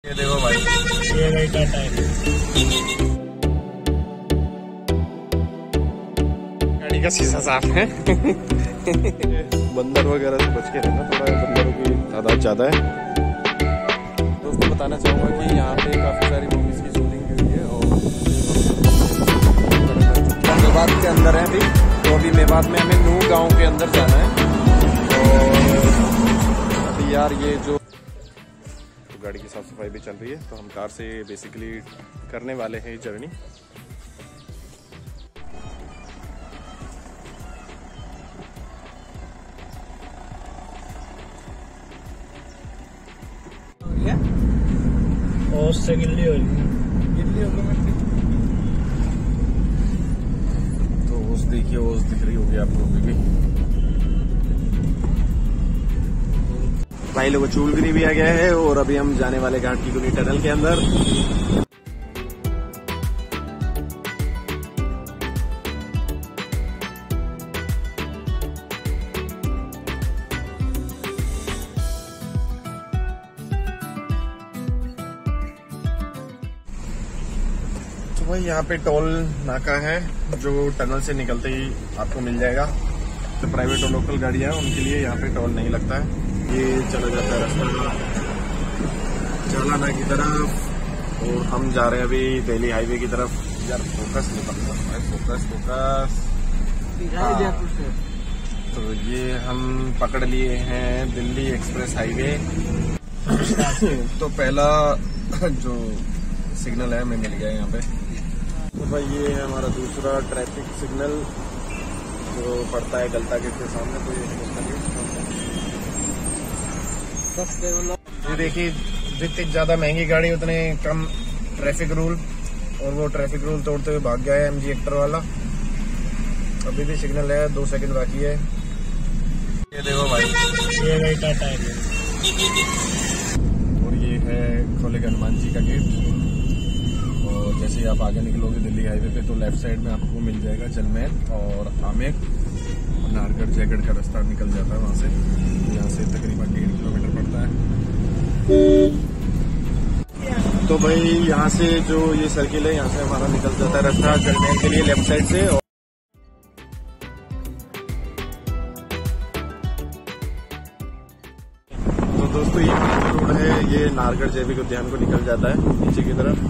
ये देखो भाई, ये गई टाटा है। गाड़ी का शीशा साफ है। बंदर वगैरह से बच के रहना, थोड़ा बंदरों की तादाद ज्यादा है। दोस्तों बताना चाहूँगा कि यहाँ पे काफ़ी सारी मूवीज़ की शूटिंग हुई है और मेवात के अंदर है अभी। तो अभी मेवात में हमें नू गांव के अंदर जाना है। और अभी यार ये जो गाड़ी की साफ सफाई भी चल रही है, तो हम कार से बेसिकली करने वाले हैं ये जर्नी। और उससे गिल्ली हो तो ओस देखिए, ओस दिख रही होगी आप लोगों की। भाई लोगों चूलगिरी भी आ गया है और अभी हम जाने वाले घाट की गुनी टनल के अंदर। तो भाई यहाँ पे टोल नाका है जो टनल से निकलते ही आपको मिल जाएगा। तो प्राइवेट और लोकल गाड़ियां हैं उनके लिए यहाँ पे टोल नहीं लगता है। ये चला जाता है रास्ता जालाना की तरफ और हम जा रहे हैं अभी दिल्ली हाईवे की तरफ। यार फोकस नहीं पड़ता है, फोकस। तो ये हम पकड़ लिए हैं दिल्ली एक्सप्रेस हाईवे। तो पहला जो सिग्नल है हमें मिल गया यहाँ पे। तो भाई ये है हमारा दूसरा ट्रैफिक सिग्नल जो पड़ता है गलता गेट के सामने। तो ये देखिए, जितनी ज्यादा महंगी गाड़ी उतने कम ट्रैफिक रूल, और वो ट्रैफिक रूल तोड़ते हुए भाग गया है MG हेक्टर वाला। अभी भी सिग्नल है, 2 सेकंड बाकी है। ये देखो भाई, ये गई टाटा है। और ये है खोलेगा हनुमान जी का गेट। और जैसे ही आप आगे निकलोगे दिल्ली हाईवे पे तो लेफ्ट साइड में आपको मिल जाएगा जलमैन और आमेर और नारगढ़ जयगढ़ का रास्ता निकल जाता है वहां से। यहाँ से तकरीबन 1.5 किलोमीटर पड़ता है। तो भाई यहाँ से जो ये सर्किल है यहाँ से हमारा निकल जाता है रास्ता जलमैन के लिए लेफ्ट साइड से। तो दोस्तों ये रोड है, ये नारगढ़ जैविक उद्यान को निकल जाता है नीचे की तरफ।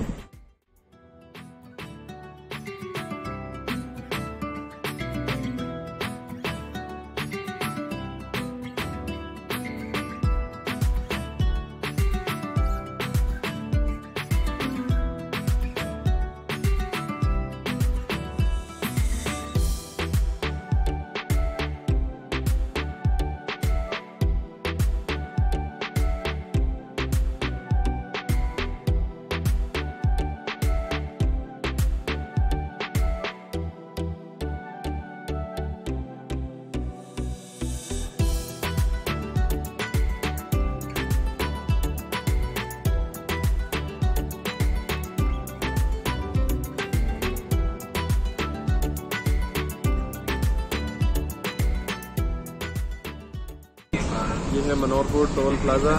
ये है मनोहरपुर टोल प्लाजा।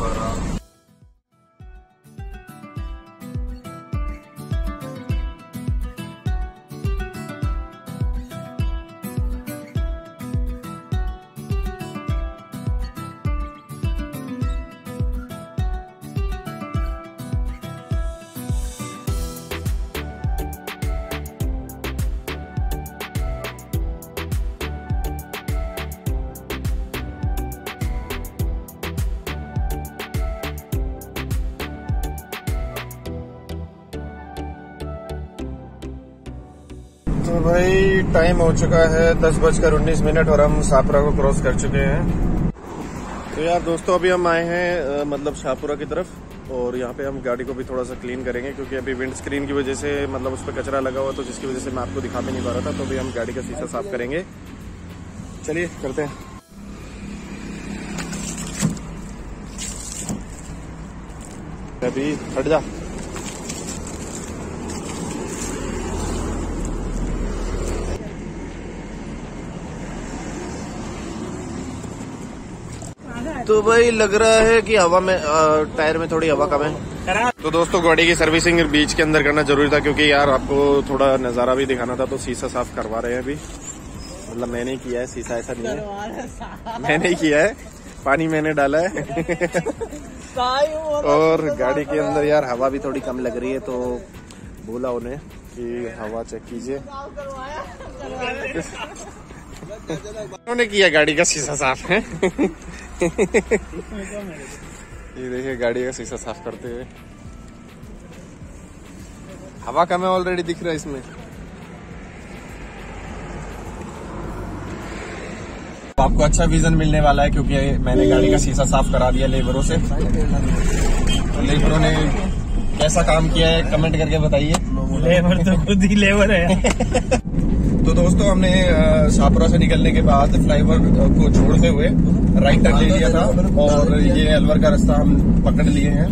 तो भाई टाइम हो चुका है 10:19 और हम शाहपुरा को क्रॉस कर चुके हैं। तो यार दोस्तों अभी हम आए हैं मतलब शाहपुरा की तरफ, और यहाँ पे हम गाड़ी को भी थोड़ा सा क्लीन करेंगे क्योंकि अभी विंड स्क्रीन की वजह से मतलब उस पर कचरा लगा हुआ, तो जिसकी वजह से मैं आपको दिखा भी नहीं पा रहा था। तो अभी हम गाड़ी का शीशा साफ करेंगे। चलिए करते हैं। अभी हट जा। तो भाई लग रहा है कि हवा में टायर में थोड़ी हवा कम है। तो दोस्तों गाड़ी की सर्विसिंग बीच के अंदर करना जरूरी था, क्योंकि यार आपको थोड़ा नजारा भी दिखाना था। तो शीशा साफ करवा रहे हैं अभी, मतलब मैंने ही किया है, शीशा ऐसा नहीं है, मैंने ही किया है, पानी मैंने डाला है। और गाड़ी के अंदर यार हवा भी थोड़ी कम लग रही है, तो बोला उन्हें कि हवा चेक कीजिए। उन्होंने किया गाड़ी का शीशा साफ है। ये देखिए गाड़ी का शीशा साफ करते हुए, हवा कम है ऑलरेडी दिख रहा है इसमें। आपको अच्छा विजन मिलने वाला है, क्योंकि मैंने गाड़ी का शीशा साफ करा दिया लेबरों से। तो लेबरों ने कैसा काम किया है कमेंट करके बताइए। लेबर तो खुद ही लेबर है। तो दोस्तों हमने शाहपुरा से निकलने के बाद फ्लाईओवर को छोड़ते हुए राइट टर्न ले लिया था, और ये अलवर का रास्ता हम पकड़ लिए हैं।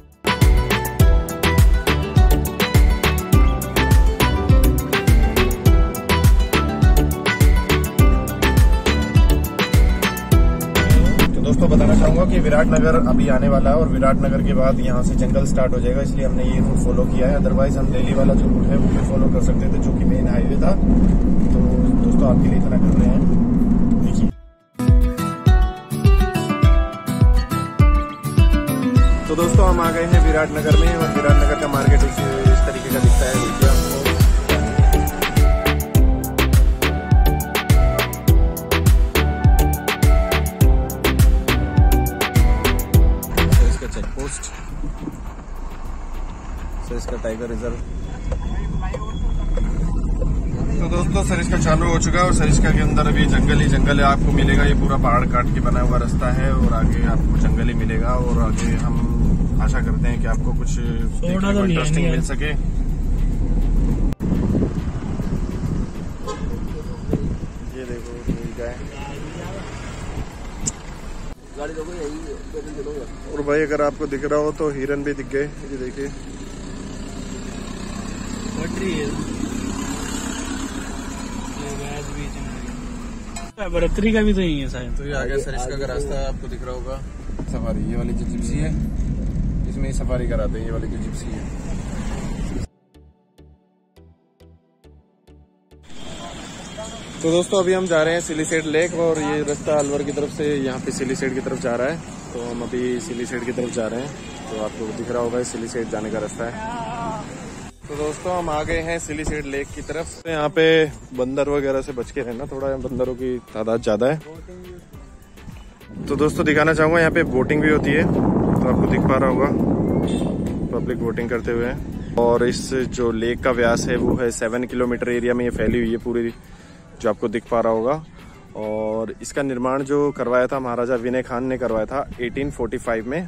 दोस्तों बताना चाहूंगा कि विराटनगर अभी आने वाला है, और विराटनगर के बाद यहाँ से जंगल स्टार्ट हो जाएगा, इसलिए हमने ये रूट फॉलो किया है। अदरवाइज हम दिल्ली वाला जो रूट है वो भी फॉलो कर सकते थे, जो कि मेन हाईवे था। तो दोस्तों आपके लिए इतना कर रहे हैं, देखिए। तो दोस्तों हम आ गए हैं विराटनगर में, और विराटनगर का मार्केट इस तरीके का दिखता है, देखिए आपको। Check post, Sariska tiger reserve. तो दोस्तों सरिस्का चालू हो चुका है, और सरिस्का के अंदर अभी जंगल ही जंगल है, आपको मिलेगा। ये पूरा पहाड़ काट के बना हुआ रास्ता है, और आगे आपको जंगल ही मिलेगा। और आगे हम आशा करते हैं कि आपको कुछ इंटरेस्टिंग मिल सके। ये देखो गाय, और भाई अगर आपको दिख रहा हो तो हिरन भी दिख गए, ये देखिए। बरतरी का भी तो यही है शायद। तो ये आ गया सरिस्का का रास्ता, आपको दिख रहा होगा। सफारी, ये वाली जो जिप्सी है इसमें ही सफारी कराते हैं, ये वाली जो जिप्सी है। तो दोस्तों अभी हम जा रहे हैं सिलीसेट लेक, और ये रास्ता अलवर की तरफ से यहाँ पे सिलीसेट की तरफ जा रहा है। तो हम अभी सिलीसेट की तरफ जा रहे हैं, तो आपको दिख रहा होगा सिलीसेट जाने का रास्ता है। तो दोस्तों हम आ गए हैं सिलीसेट लेक की तरफ। तो यहाँ पे बंदर वगैरह से बच के रहना, थोड़ा बंदरों की तादाद ज्यादा है। तो दोस्तों दिखाना चाहूंगा यहाँ पे बोटिंग भी होती है, तो आपको दिख पा रहा होगा पब्लिक बोटिंग करते हुए। और इस जो लेक का व्यास है वो है 7 किलोमीटर एरिया में ये फैली हुई है पूरी, जो आपको दिख पा रहा होगा। और इसका निर्माण जो करवाया था महाराजा विनय खान ने करवाया था 1845 में।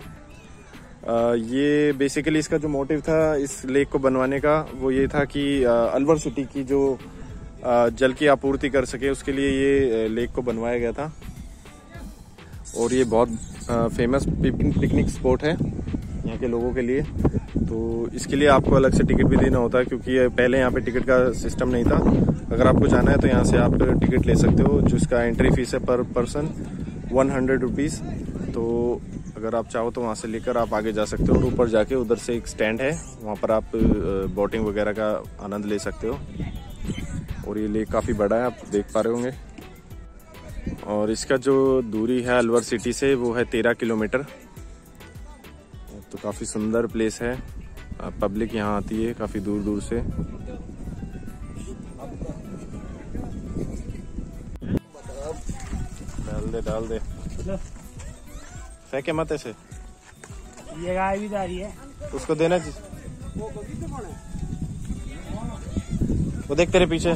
ये बेसिकली इसका जो मोटिव था इस लेक को बनवाने का, वो ये था कि अलवर सिटी की जो जल की आपूर्ति कर सके, उसके लिए ये लेक को बनवाया गया था। और ये बहुत फेमस पिकनिक स्पॉट है यहाँ के लोगों के लिए। तो इसके लिए आपको अलग से टिकट भी देना होता है, क्योंकि पहले यहाँ पे टिकट का सिस्टम नहीं था। अगर आपको जाना है तो यहाँ से आप टिकट ले सकते हो, जिसका एंट्री फीस है पर पर्सन 100 रुपीज़। तो अगर आप चाहो तो वहाँ से लेकर आप आगे जा सकते हो, और ऊपर जाके उधर से एक स्टैंड है, वहाँ पर आप बोटिंग वगैरह का आनंद ले सकते हो। और ये लेक काफ़ी बड़ा है, आप देख पा रहे होंगे। और इसका जो दूरी है अलवर सिटी से वो है 13 किलोमीटर। तो काफ़ी सुंदर प्लेस है, पब्लिक यहाँ आती है काफ़ी दूर दूर से। डाल दे फेंके मत ऐसे। ये गाय भी जा रही है, उसको देना जी, वो देख तेरे पीछे।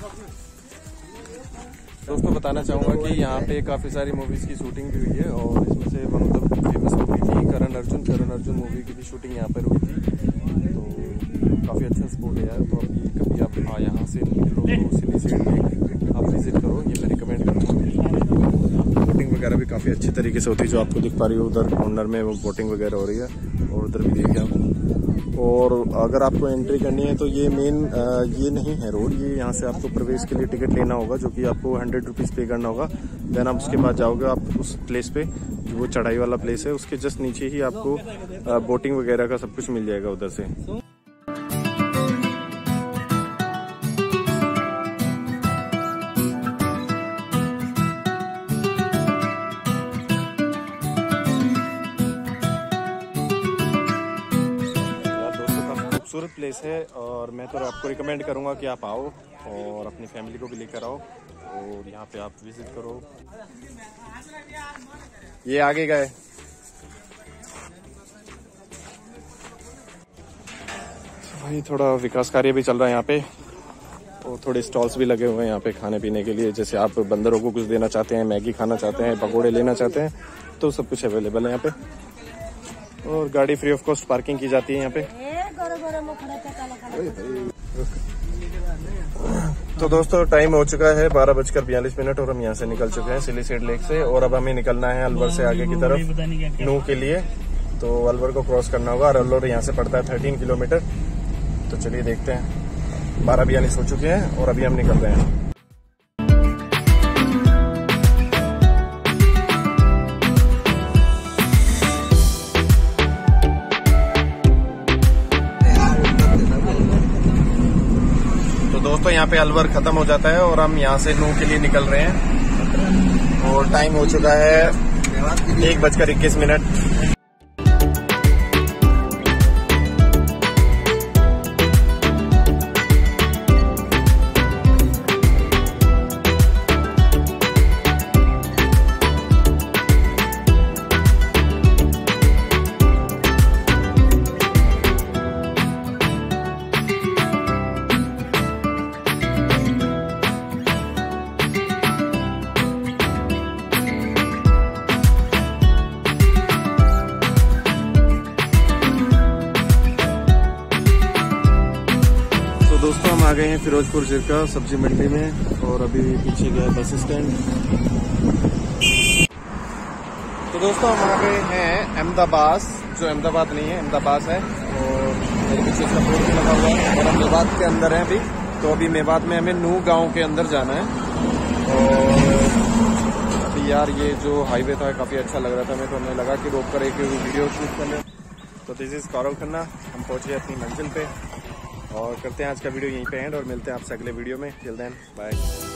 दोस्तों बताना चाहूँगा कि यहाँ पे काफ़ी सारी मूवीज़ की शूटिंग भी हुई है, और इसमें से one of the famous movie थी करण अर्जुन मूवी की भी शूटिंग यहाँ पर हुई थी। तो काफ़ी अच्छा स्पॉट है यार। तो अभी कभी आप यहाँ से निकलो तो सिलीसेट लेक आप विजिट करो, ये मैं रिकमेंड करूँगा। बोटिंग वगैरह भी काफ़ी अच्छी तरीके से होती है, जो आपको दिख पा रही है उधर कॉर्नर में वो बोटिंग वगैरह हो रही है, और उधर भी देखिए आप और अगर आपको एंट्री करनी है तो ये मेन ये नहीं है रोड, ये यहाँ से आपको प्रवेश के लिए टिकट लेना होगा, जो कि आपको 100 रुपीज़ पे करना होगा। देन आप उसके बाद जाओगे आप उस प्लेस पे, जो वो चढ़ाई वाला प्लेस है, उसके जस्ट नीचे ही आपको बोटिंग वगैरह का सब कुछ मिल जाएगा उधर से। खूबसूरत प्लेस है और मैं तो आपको रिकमेंड करूंगा कि आप आओ और अपनी फैमिली को भी लेकर आओ और यहाँ पे आप विजिट करो। ये आगे गए भाई, थोड़ा विकास कार्य भी चल रहा है यहाँ पे और थोड़े स्टॉल्स भी लगे हुए हैं यहाँ पे खाने पीने के लिए। जैसे आप बंदरों को कुछ देना चाहते हैं, मैगी खाना चाहते हैं, पकौड़े लेना चाहते हैं, तो सब कुछ अवेलेबल है यहाँ पे। और गाड़ी फ्री ऑफ कॉस्ट पार्किंग की जाती है यहाँ पे। तो दोस्तों टाइम हो चुका है 12:42 और हम यहाँ से निकल चुके हैं सिलीसेड लेक से, और अब हमें निकलना है अलवर से आगे की तरफ नू के लिए। तो अलवर को क्रॉस करना होगा और अलवर यहाँ से पड़ता है 13 किलोमीटर। तो चलिए देखते हैं, 12:42 हो चुके हैं और अभी हम निकल रहे हैं। दोस्तों यहाँ पे अलवर खत्म हो जाता है और हम यहाँ से नू के लिए निकल रहे हैं और टाइम हो चुका है 1:21। दोस्तों हम आ गए हैं फिरोजपुर जिरका सब्जी मंडी में और अभी पीछे गया बस स्टैंड। तो दोस्तों हम आ गए हैं अहमदाबाद, जो अहमदाबाद नहीं है अहमदाबाद है, और मेरे पीछे इसका बोर्ड भी लगा हुआ है और हम मेवात के अंदर हैं अभी। तो अभी मेवात में हमें नू गांव के अंदर जाना है। और अभी यार ये जो हाईवे था काफ़ी अच्छा लग रहा था हमें, तो हमें लगा कि रोक कर एक वीडियो शूट कर लें। तो दिस इज़ गौरव खन्ना, हम पहुँच गए अपनी मंजिल पे और करते हैं आज का वीडियो यहीं पे एंड और मिलते हैं आपसे अगले वीडियो में। Till then bye.